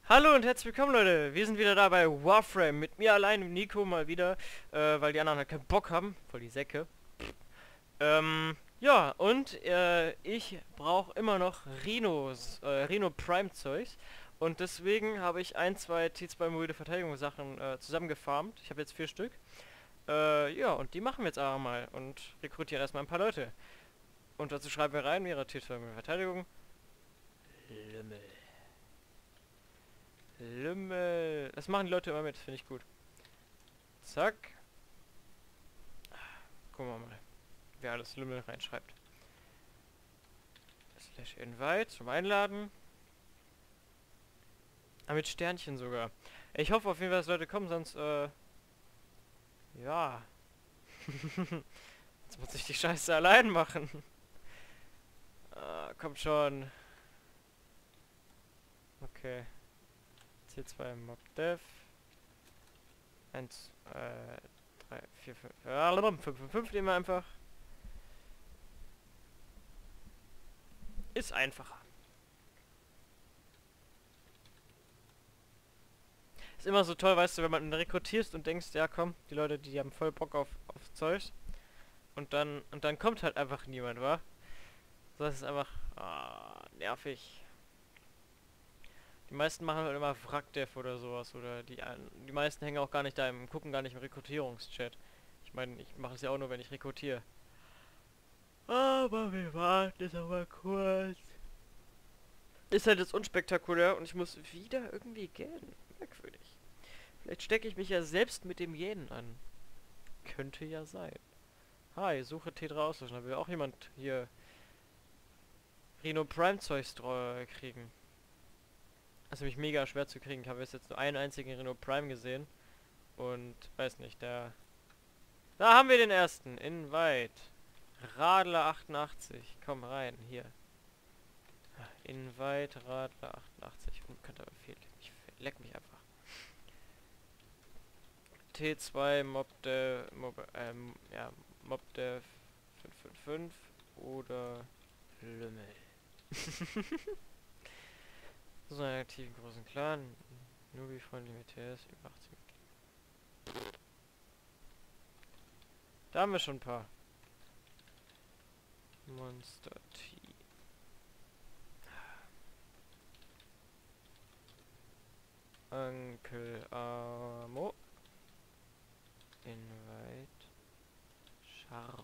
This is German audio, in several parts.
Hallo und herzlich willkommen, Leute. Wir sind wieder da bei Warframe. Mit mir allein und Nico mal wieder, weil die anderen halt keinen Bock haben. Voll die Säcke. Ja, und ich brauche immer noch Rhino Prime Zeugs. Und deswegen habe ich ein, zwei T2 mobile Verteidigungssachen zusammengefarmt. Ich habe jetzt 4 Stück. Ja, und die machen wir jetzt aber mal und rekrutieren erstmal ein paar Leute. Und dazu schreiben wir rein, ihre T2 mobile Verteidigung. Lümmel. Lümmel. Das machen die Leute immer mit, finde ich gut. Zack. Gucken wir mal, wer alles Lümmel reinschreibt. Slash Invite zum Einladen. Ah, mit Sternchen sogar. Ich hoffe auf jeden Fall, dass Leute kommen, sonst, ja. Jetzt muss ich die Scheiße allein machen. Kommt schon. Okay. C2 Mob Dev. 1, 3, 4, 5. Ja, 5, 5, 5 nehmen wir einfach. Ist einfacher. Ist immer so toll, weißt du, wenn man rekrutierst und denkst, ja komm, die Leute, die haben voll Bock auf Zeug. Und dann kommt halt einfach niemand, wa? So, das ist einfach nervig. Die meisten machen halt immer Wrackdev oder sowas. Oder die meisten hängen auch gar nicht da gucken gar nicht im Rekrutierungschat. Ich meine, ich mache es ja auch nur, wenn ich rekrutiere. Aber wir warten jetzt aber kurz. Ist halt jetzt unspektakulär und ich muss wieder irgendwie gähnen. Merkwürdig. Vielleicht stecke ich mich ja selbst mit dem Gähnen an. Könnte ja sein. Hi, suche T3 auslöschen. Da will auch jemand hier Rhino Prime Zeugs kriegen. Das ist nämlich mega schwer zu kriegen. Ich habe jetzt nur einen einzigen Rhino Prime gesehen. Und weiß nicht, Da haben wir den ersten. Invite. Radler 88. Komm rein, hier. Invite Radler 88. Unbekannter Befehl. Leck mich einfach. T2 Mobdev 555 oder Lümmel. So einen aktiven großen Clan. Nubi-freundlich mit TS über 18. Da haben wir schon ein paar. Monster T. Onkel Amo. Invite. Scharf.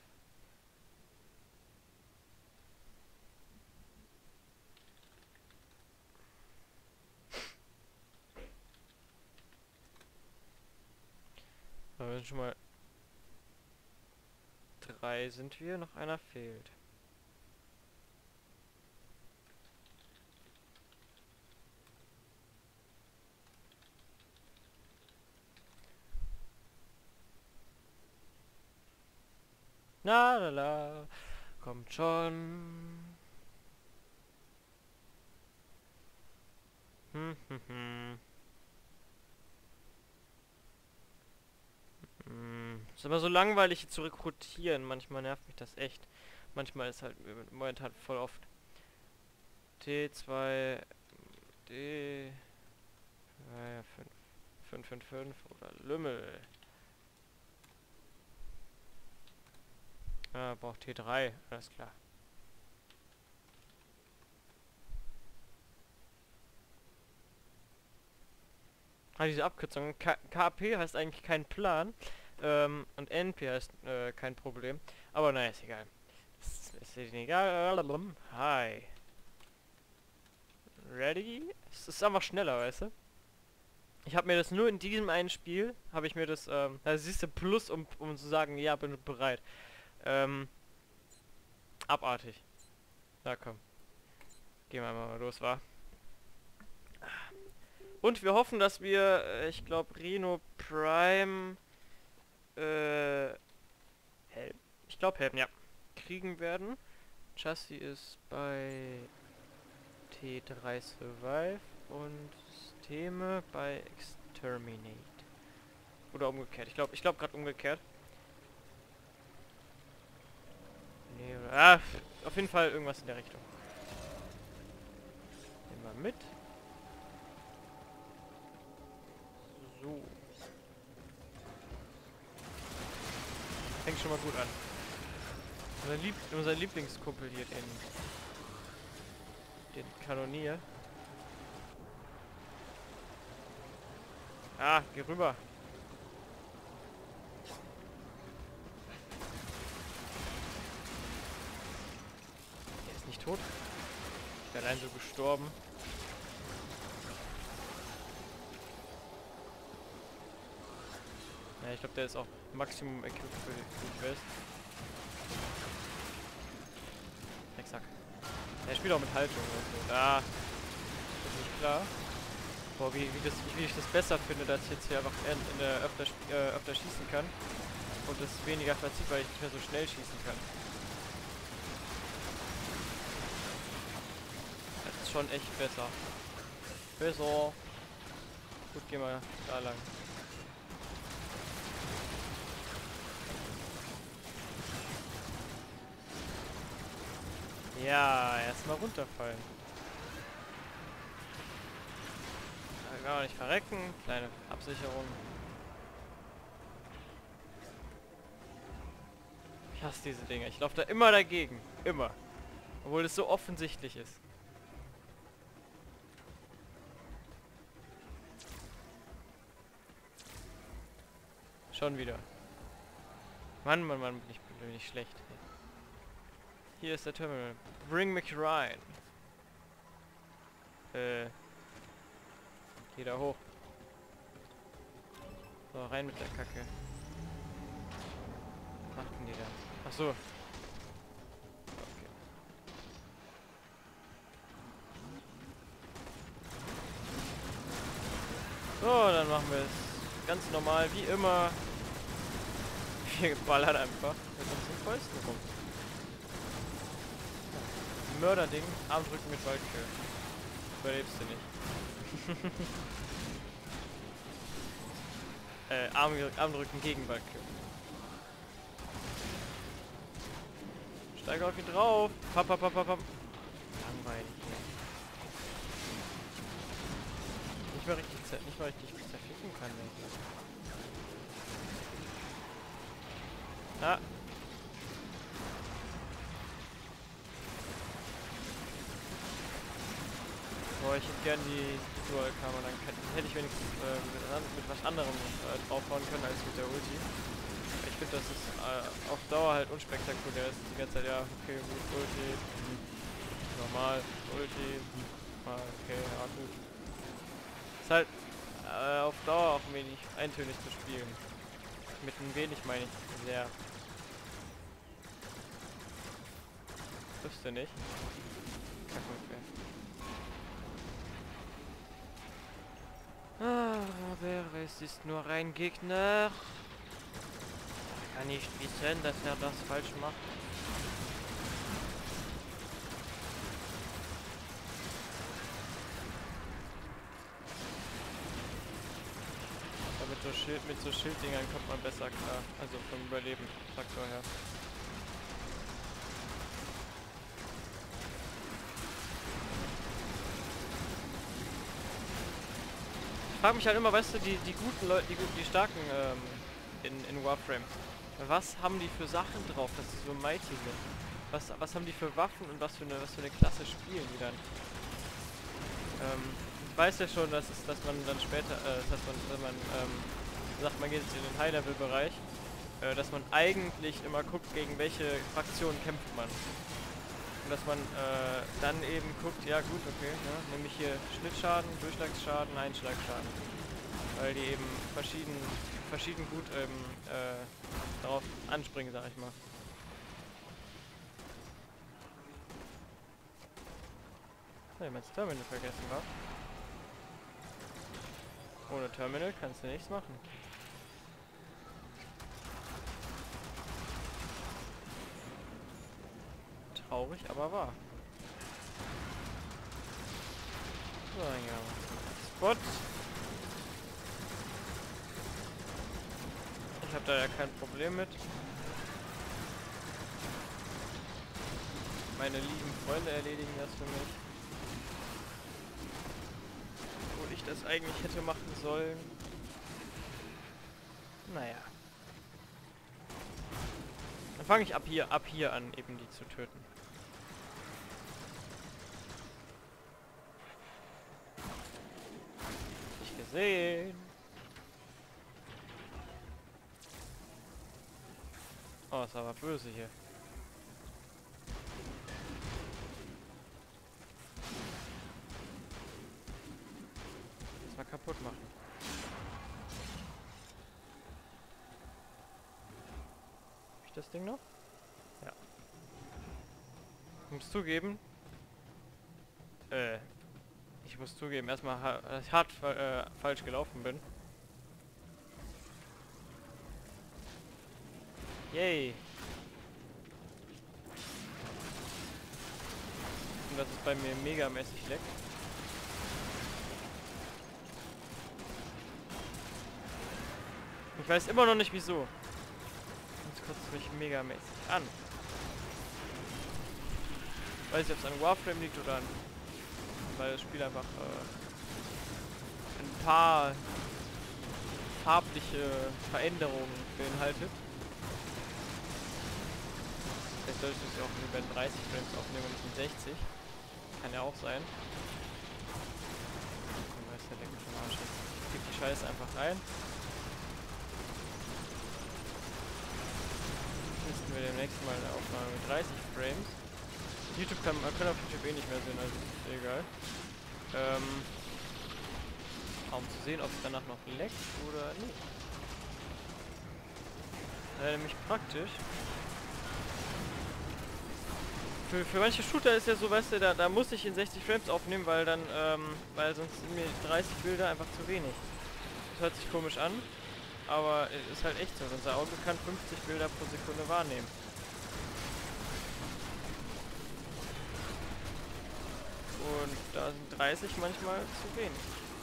Da sind schon mal 3 sind wir, noch einer fehlt. Na la la, kommt schon. Hm, hm, hm. Ist aber so langweilig hier zu rekrutieren. Manchmal nervt mich das echt. Manchmal ist halt momentan voll oft. T2 D 555 oder Lümmel. Ah, braucht T3, alles klar. Ah, diese Abkürzung. KP heißt eigentlich kein Plan. Und NP heißt kein Problem. Aber naja, ist egal. Ist egal. Hi. Ready? Es ist einfach schneller, weißt du? Ich habe mir das nur in diesem einen Spiel, habe ich mir das, da siehst du Plus, um zu sagen, ja, bin bereit. Abartig. Na komm. Gehen wir mal los, wa? Und wir hoffen, dass wir, ich glaube, Rhino Prime, Helm. Ich glaube Helm, ja. Kriegen werden. Chassis ist bei T3 Survive und Systeme bei Exterminate. Oder umgekehrt. Ich glaube gerade umgekehrt. Nee, oder, auf jeden Fall irgendwas in der Richtung. Nehmen wir mit. So. Fängt schon mal gut an. Unser Lieblingskumpel hier, den Kanonier. Ah, geh rüber. Der ist nicht tot. Ich bin allein so gestorben. Ja, ich glaube, der ist auch Maximum equipped für die Quest. Drecksack. Der spielt auch mit Haltung. Also. Ah, das ist nicht klar. Boah, wie ich das besser finde, dass ich jetzt hier einfach öfter schießen kann. Und das weniger verzieht, weil ich nicht mehr so schnell schießen kann. Das ist schon echt besser. Besser. Gut, gehen wir da lang. Ja, erstmal runterfallen. Da kann man nicht verrecken. Kleine Absicherung. Ich hasse diese Dinger. Ich laufe da immer dagegen. Immer. Obwohl es so offensichtlich ist. Schon wieder. Mann, bin ich schlecht. Hier ist der Terminal. Bring mich rein. Geh da hoch. So, rein mit der Kacke. Was machten die da? Ach so. Okay. So, dann machen wir es ganz normal, wie immer. Wir ballern einfach mit unseren Fäusten rum. Mörderding, Armdrücken mit Waldkühe. Überlebst du nicht. Armdrücken gegen Waldkühe. Steige auf ihn drauf. Pam. Langweilig. Nicht mal richtig zerficken kann. Ah. Boah, ich hätte gern die Dual-Kamera, dann hätte ich wenigstens mit was anderem draufhauen können als mit der Ulti. Ich finde, das ist auf Dauer halt unspektakulär. Ist die ganze Zeit, ja, okay, gut, Ulti, normal, Ulti, okay, ja, gut. Ist halt auf Dauer auch ein wenig eintönig zu spielen. Mit ein wenig meine ich sehr. Triffst du nicht? Kacke, okay. Aber es ist nur ein Gegner. Kann nicht wissen, dass er das falsch macht. Aber mit so Schilddingern kommt man besser klar. Also vom Überleben-Faktor her. Ich frage mich halt immer, weißt du, die guten Leute, die starken in Warframe, was haben die für Sachen drauf, dass sie so mighty sind? Was haben die für Waffen und was für eine Klasse spielen die dann? Ich weiß ja schon, dass man dann später, wenn man sagt, man geht jetzt in den High-Level-Bereich, dass man eigentlich immer guckt, gegen welche Fraktion kämpft man. Und dass man dann eben guckt, ja gut, okay, ja, nämlich hier Schnittschaden, Durchschlagsschaden, Einschlagschaden. Weil die eben verschieden gut darauf anspringen, sag ich mal. Ich hab das Terminal vergessen, wa? Ohne Terminal kannst du nichts machen. Traurig, aber wahr. So, ja. Spot. Ich habe da ja kein Problem mit. Meine lieben Freunde erledigen das für mich. Obwohl ich das eigentlich hätte machen sollen. Naja. Dann fange ich ab hier an, eben die zu töten. Nicht gesehen. Oh, ist aber böse hier. Das mal kaputt machen. Hab ich das Ding noch? Ja. Ich muss zugeben. Ich muss zugeben, erstmal, dass ich hart falsch gelaufen bin. Yay. Und dass es bei mir megamäßig leckt. Ich weiß immer noch nicht wieso. Jetzt kotzt es mich megamäßig an. Weiß nicht, ob es an Warframe liegt oder an... weil das Spiel einfach ein paar farbliche Veränderungen beinhaltet. Vielleicht soll ich das ja auch über 30 Frames aufnehmen und nicht in 60. Kann ja auch sein. Ich gebe die Scheiße einfach rein. Testen wir demnächst mal eine Aufnahme mit 30 Frames. YouTube kann auf YouTube eh nicht mehr sehen, also ist egal. Um zu sehen, ob es danach noch leckt oder nicht. Nämlich praktisch. Für manche Shooter ist ja so, weißt du, da muss ich in 60 Frames aufnehmen, weil dann, weil sonst sind mir 30 Bilder einfach zu wenig. Das hört sich komisch an, aber ist halt echt so. Unser Auge kann 50 Bilder pro Sekunde wahrnehmen. Und da sind 30 manchmal zu wenig.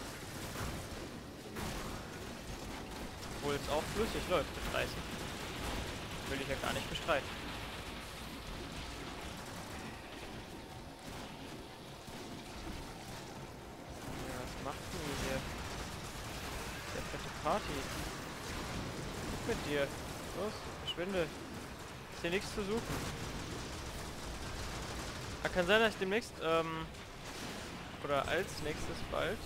Obwohl es auch flüssig läuft mit 30. Will ich ja gar nicht bestreiten. Ja, was macht denn hier? Der fette Party. Was mit dir? Los, verschwinde. Ist hier nichts zu suchen. Kann sein, dass ich demnächst, oder als nächstes bald,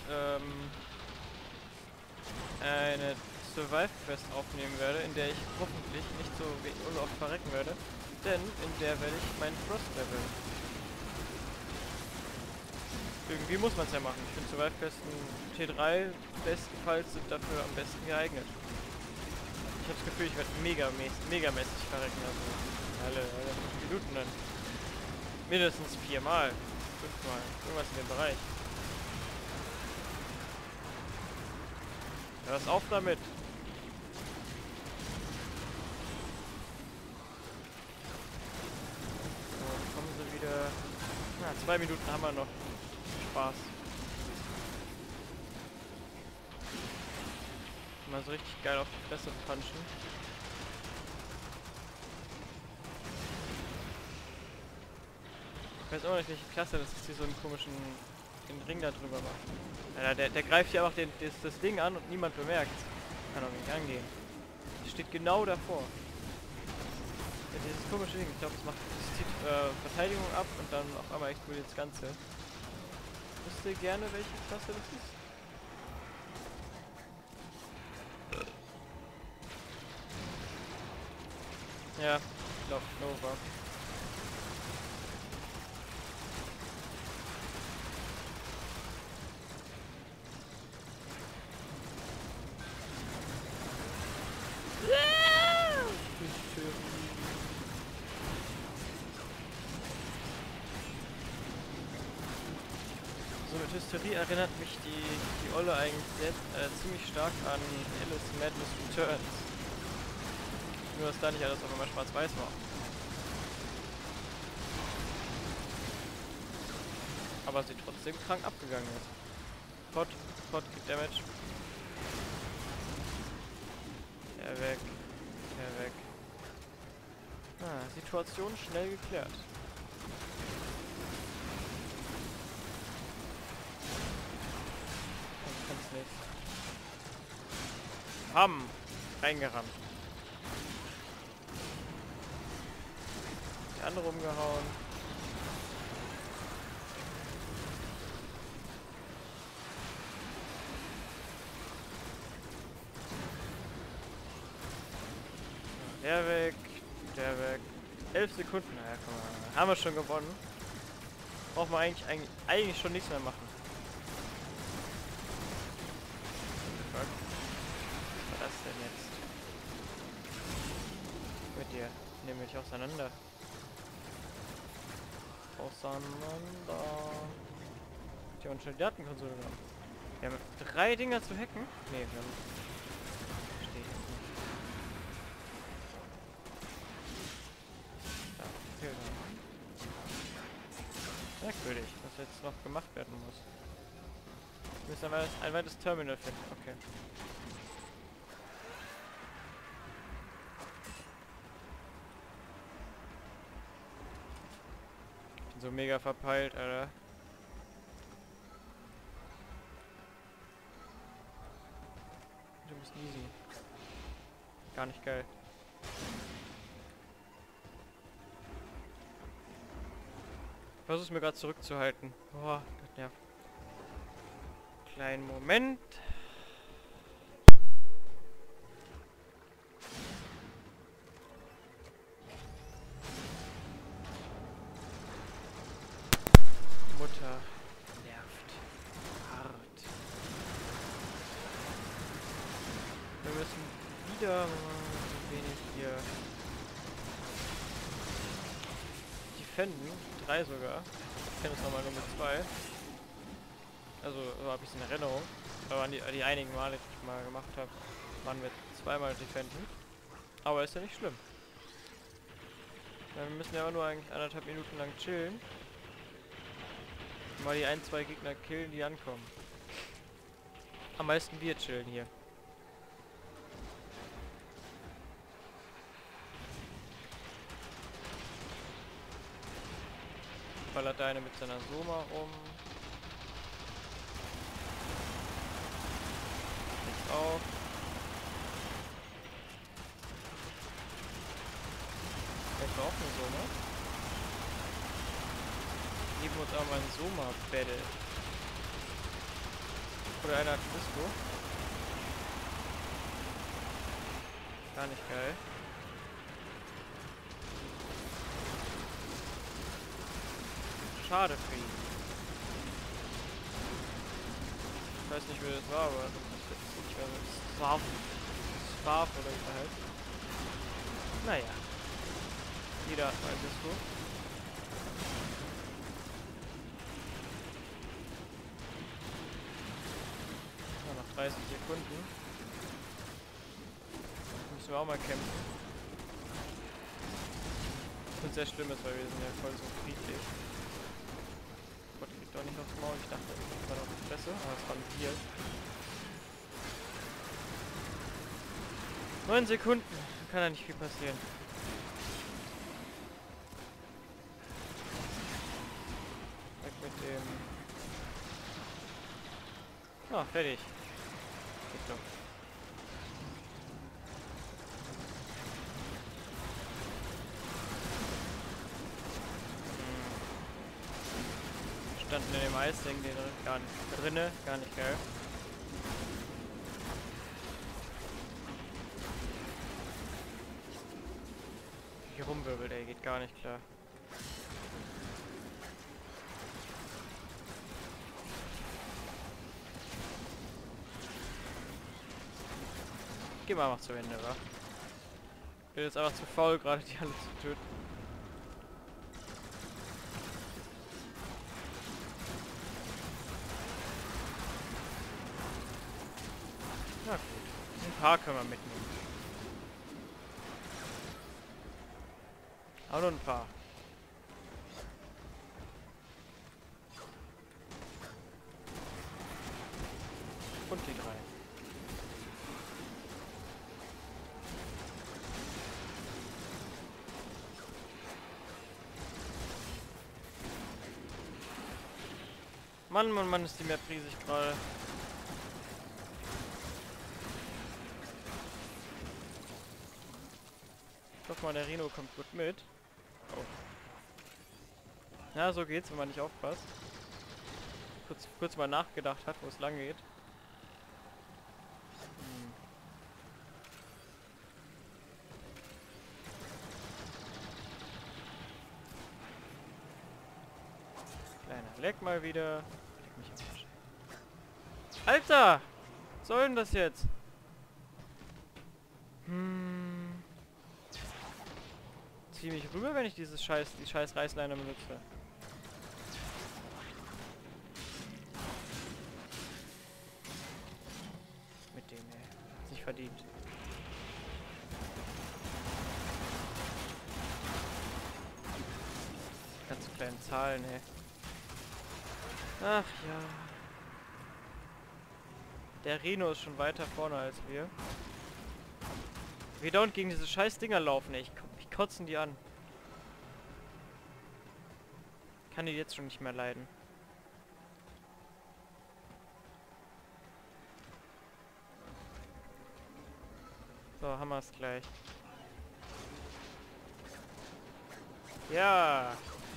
eine Survive-Quest aufnehmen werde, in der ich hoffentlich nicht so oft verrecken werde, denn in der werde ich meinen Frost leveln. Irgendwie muss man es ja machen. Ich finde Survive-Questen T3 bestenfalls sind dafür am besten geeignet. Ich habe das Gefühl, ich werde megamäßig verrecken, also alle 5 Minuten dann. Mindestens 4 Mal, 5 Mal, irgendwas in dem Bereich. Hör's auf damit! So, kommen sie wieder... Na, 2 Minuten haben wir noch. Spaß. Mal so richtig geil auf die Fresse punchen. Ich weiß auch nicht, welche Klasse das ist, die so einen komischen den Ring da drüber macht. Ja, der greift hier einfach das Ding an und niemand bemerkt. Kann auch nicht angehen. Das steht genau davor. Ja, dieses komische Ding, ich glaube, das zieht Verteidigung ab und dann auf einmal explodiert das Ganze. Wisst ihr gerne, welche Klasse das ist? Ja, ich glaube Nova. So, mit Hysterie erinnert mich die Olle eigentlich ziemlich stark an Alice Madness Returns. Nur, dass da nicht alles auf einmal schwarz-weiß war. Aber sie trotzdem krank abgegangen ist. Pot gibt Damage. Er weg. Er weg. Ah, Situation schnell geklärt. Ich kann's nicht. Ham! Reingerammt. Die andere umgehauen. Der weg. Der weg. 11 Sekunden. Naja, komm mal. Haben wir schon gewonnen. Braucht man eigentlich schon nichts mehr machen. Was war das denn jetzt? Mit dir. Nehmen wir dich auseinander. Die haben schon die Datenkonsole genommen. Wir haben 3 Dinger zu hacken? Nee, wir haben... Verstehe ich jetzt nicht. Da, fehlt noch. Merkwürdig, was jetzt noch gemacht werden muss. Wir müssen aber ein weiteres Terminal finden. Okay. Ich bin so mega verpeilt, Alter. Du musst niesen. Gar nicht geil. Ich versuche mir gerade zurückzuhalten. Boah, das nervt. Kleinen Moment. Mutter nervt hart. Wir müssen wieder ein wenig hier defenden. 3 sogar. Ich kenne es nochmal nur mit 2. Also so habe ich es in Erinnerung. Aber an die einigen Male, die ich mal gemacht habe, waren wir 2-mal defenden. Aber ist ja nicht schlimm. Wir müssen ja aber nur eigentlich 1,5 Minuten lang chillen. Mal die 1-2 Gegner killen, die ankommen. Am meisten wir chillen hier. Ballert eine mit seiner Soma um. Jetzt auch. Jetzt auch eine Soma. Geben wir uns auch mal ein Soma-Battle. Oder einer hat Disco. Gar nicht geil. Schade für ihn. Ich weiß nicht, wer das war, aber das ist jetzt nicht mehr so Swarf oder wie der heißt. Naja. Jeder hat mal Disco. Ja, noch 30 Sekunden. Müssen wir auch mal kämpfen. Was sehr schlimm ist, weil wir sind ja voll so friedlich. Gott kriegt doch nicht aufs Maul. Ich dachte, das war doch die Fresse, aber es waren wir. 9 Sekunden. Kann ja nicht viel passieren. Weg mit dem... Ah, fertig. Geht doch. Standen in dem Eisding gar nicht drinne, gar nicht geil. Hier rumwirbelt, ey, geht gar nicht klar. Geh mal zu Ende, wa? Ich bin jetzt einfach zu faul, gerade die alle zu töten. Na gut, ein paar können wir mitnehmen. Auch nur ein paar. Und die 3. Mann, Mann, Mann, ist die Map riesig gerade. Ich hoffe mal, der Rhino kommt gut mit. Oh. Ja, so geht's, wenn man nicht aufpasst. Kurz mal nachgedacht hat, wo es lang geht. Kleiner Leck mal wieder. Leck mich am Arsch. Alter! Was soll denn das jetzt? Zieh mich rüber, wenn ich die scheiß Reißleine benutze. Mit dem, ey. Hat's nicht verdient. Ganz so kleinen Zahlen, ey. Ach ja. Der Rhino ist schon weiter vorne als wir. Wir dauernd gegen diese scheiß Dinger laufen, ey. Ich kotzen die an. Kann die jetzt schon nicht mehr leiden. So, haben wir es gleich. Ja.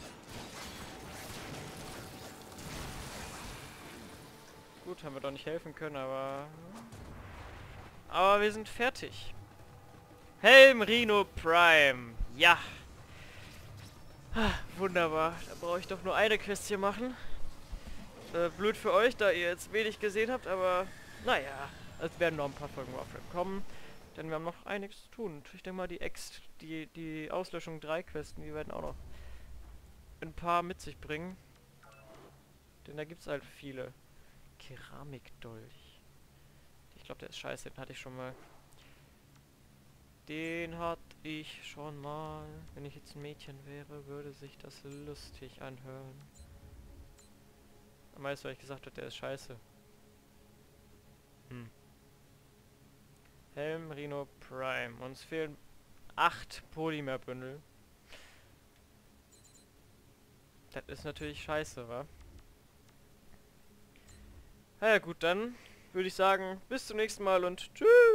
Gut, haben wir doch nicht helfen können, aber... Aber wir sind fertig. Helm Rhino Prime. Ja. Wunderbar. Da brauche ich doch nur eine Quest hier machen. Blöd für euch, da ihr jetzt wenig gesehen habt, aber... Naja. Es werden noch ein paar Folgen Warframe kommen. Denn wir haben noch einiges zu tun. Ich denke mal, die Auslöschung 3 Questen, die werden auch noch ein paar mit sich bringen. Denn da gibt es halt viele. Keramikdolch. Ich glaube, der ist scheiße. Den hatte ich schon mal. Den hatte ich schon mal. Wenn ich jetzt ein Mädchen wäre, würde sich das lustig anhören. Am meisten, weil ich gesagt habe, der ist scheiße. Helm Rhino Prime. Uns fehlen 8 Polymerbündel. Das ist natürlich scheiße, wa? Na ja, gut, dann würde ich sagen, bis zum nächsten Mal und tschüss!